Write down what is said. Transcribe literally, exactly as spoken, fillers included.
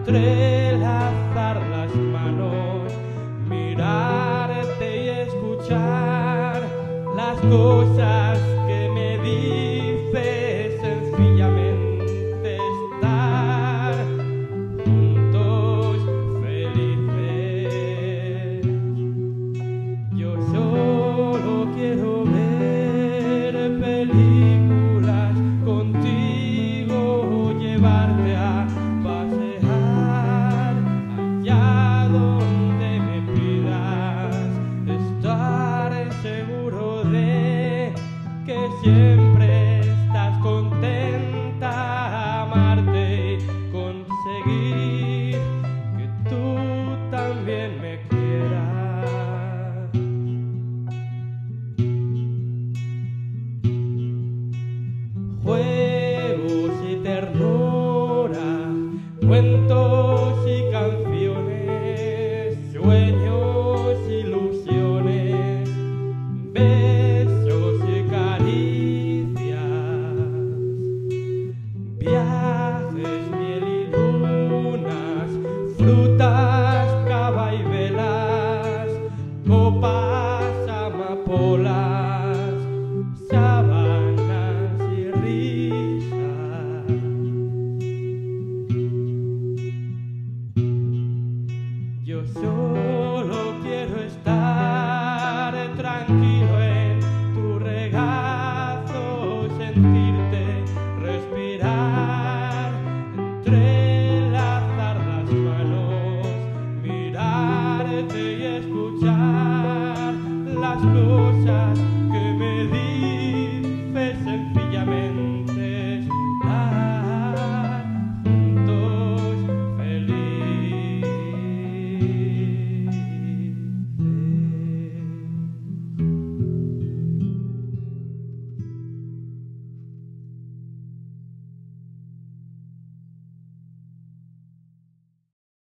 entrelazar las manos, mirarte y escuchar las cosas que me dices, sencillamente estar juntos felices. Yo solo quiero ver películas contigo, llevarte a pasear allá donde me pidas, estar seguro de que siempre estás contenta, amarte y conseguir que tú también me quieras. Juegos y ternura, cuentos y canciones, sueños, ilusiones, besos y caricias, viajes, miel y lunas, frutas, cava y velas, copas, amapolas, sábanas y risas. Yo solo quiero estar tranquilo en tu regazo, sentir